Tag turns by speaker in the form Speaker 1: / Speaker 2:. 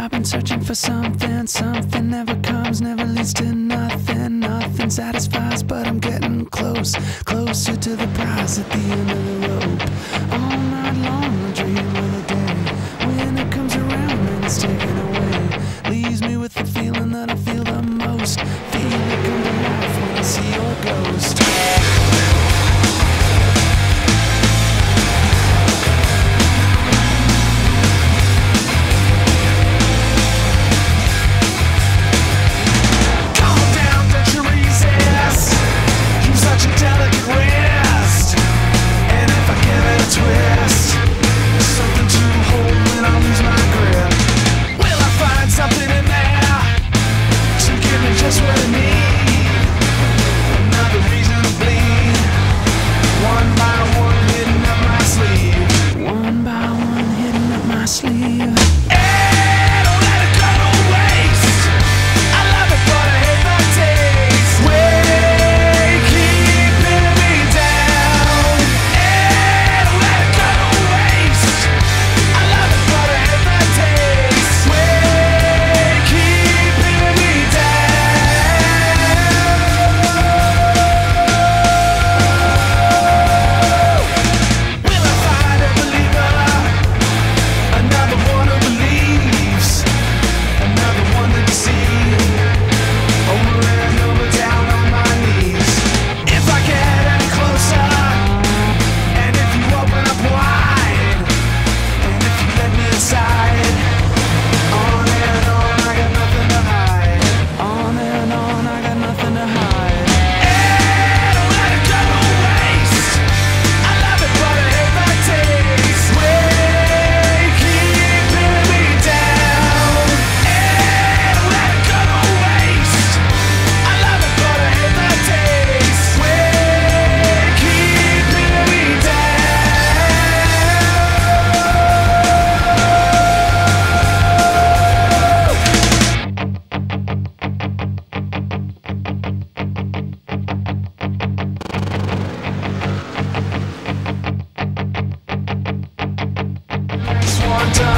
Speaker 1: I've been searching for something, something never comes, never leads to nothing, nothing satisfies, but I'm getting close, closer to the prize at the end of the rope. All night long I dream of the day when it comes around and it's taken away, leaves me with the feeling that I feel the most, feel it come to life when I see your ghost.
Speaker 2: Just what I need, another reason to bleed. One by one, hitting up my sleeve.
Speaker 1: One by one, hitting up my sleeve.
Speaker 2: Hey, don't let it go to waste. I love it, but I hate the taste. Way keeping me down. Hey, don't let it go to waste. I love it, but I hate the taste. Way keeping me down. One time.